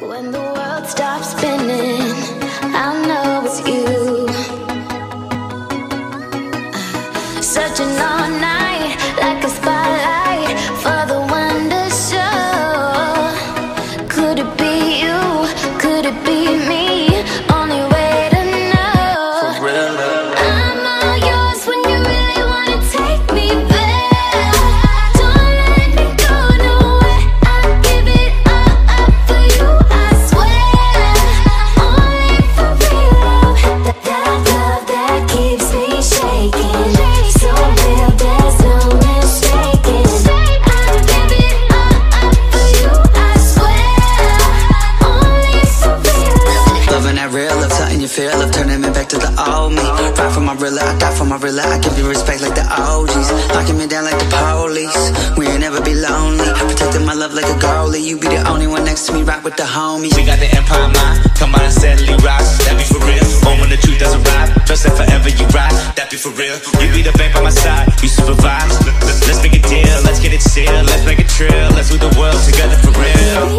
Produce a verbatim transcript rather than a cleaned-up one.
When the world stops spinning, I know it's you. Searching all night like a spotlight for the one to show. Could it be you? Could it be me? Only way to know. For real love. I'm all yours when you really wanna take me there. Don't let me go nowhere. I'll give it all up for you, I swear. Only for real love. That, that love that keeps me shaking. So real, there's no mistaking. I'll give it all up for you, I swear. Only for real love. Loving that real love, something you feel of, turning me back to the old me. Ride for my real love, I die for my real love. I give you respect like the O Gs, locking me down like the police. We ain't never be lonely, protecting my love like a goalie. You be the only one next to me, rock with the homies. We got the empire mind, come out and steadily rise. That be for real, home when the truth doesn't arrive. Trust that forever you ride, that be for real. You be the bank by my side, you supervise. Let's make a deal, let's get it sealed. Let's make a trail, let's move the world together for real.